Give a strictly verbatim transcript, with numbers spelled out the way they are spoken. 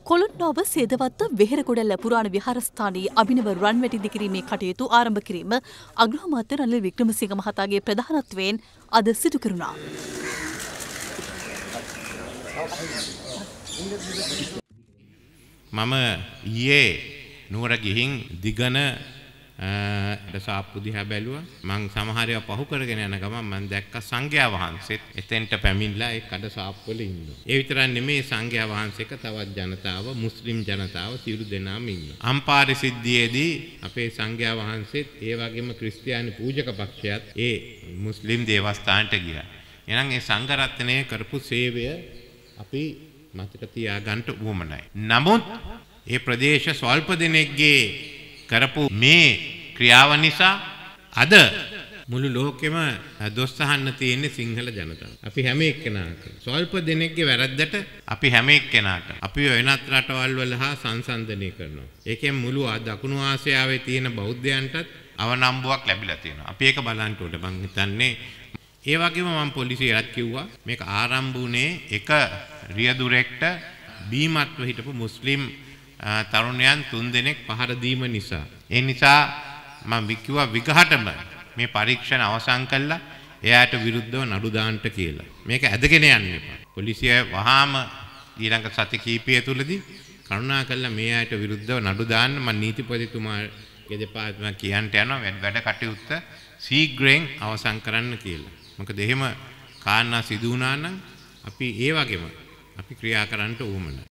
කොළොන්නාව සේදවත්ත වෙහෙරගොඩැල්ල පුරාණ විහාරස්ථානයේ අභිනව රන්වැටි දිකිරීමේ කටයුතු ආරම්භ කිරීම අග්‍රාමාත්‍ය රනිල් වික්‍රමසිංහ මහතාගේ ප්‍රධානත්වයෙන් අද සිදු කෙරුණා. මම ඊයේ නුවර ගිහින් දිගන සාප්පු දිහා බැලුවා. මං සමහර ඒවා පහු කරගෙන යන ගමන් මං දැක්ක සංඝයා වහන්සේත් එතෙන්ට පැමිණලා ඒ කඩ සාප්පු වල ඉන්නවා. ඒ විතරක් නෙමෙයි සංඝයා වහන්සේක තවත් ජනතාව, මුස්ලිම් ජනතාව සියලු දෙනාම ඉන්නවා. අම්පාරි සිද්ධියේදී අපේ සංඝයා වහන්සේත් ඒ වගේම ක්‍රිස්තියානි පූජක පක්ෂයත් ඒ මුස්ලිම් දේවස්ථානට ගියා. එහෙනම් ඒ සංඝ රත්නය කරපු සේවය අපි මතක තියාගන්න උවමනයි. නමුත් ඒ ප්‍රදේශ ස්වල්ප දෙනෙක්ගේ කරපු මේ ක්‍රියාව නිසා අද මුළු ලෝකෙම දොස් අහන්න තියෙන්නේ සිංහල ජනතාව. අපි හැම එක්කෙනාට ස්වල්ප දෙනෙක්ගේ වැරද්දට අපි හැම එක්කෙනාට අපි වෙනත් රටවල් වල හා සංසන්දනය කරනවා. ඒකෙන් මුළු දකුණු ආසියාවේ තියෙන බෞද්ධයන්ටත් අවනම්බුවක් ලැබිලා තියෙනවා. අපි ඒක බලන්න ඕනේ. මං හිතන්නේ ඒ වගේම මම පොලිසියට කිව්වා මේක ආරම්භ වුණේ එක රියදුරෙක්ට බීමත්ව හිටපු මුස්ලිම් තරුණයන් තුන් දෙනෙක් පහර දීම නිසා. ඒ නිසා මම කිව්වා විගහටම මේ පරීක්ෂණ අවසන් කළා එයාට විරුද්ධව නඩු දාන්න කියලා. මේක ඇදගෙන යන්න එපා. පොලිසිය වහාම ඊළඟ සති කිහිපය තුලදී කරුණාකරලා මේ අයට විරුද්ධව නඩු දාන්න මම නීතිපතිතුමාගේ දෙපාර්තමේන්තුව කියන්ට යනවා වැඩ කටයුත්ත ශීඝ්‍රයෙන් අවසන් කරන්න කියලා. මොකද එහෙම කාරණා සිදු වුණා නම් අපි ඒ වගේම අපි ක්‍රියා කරන්න ඕමන.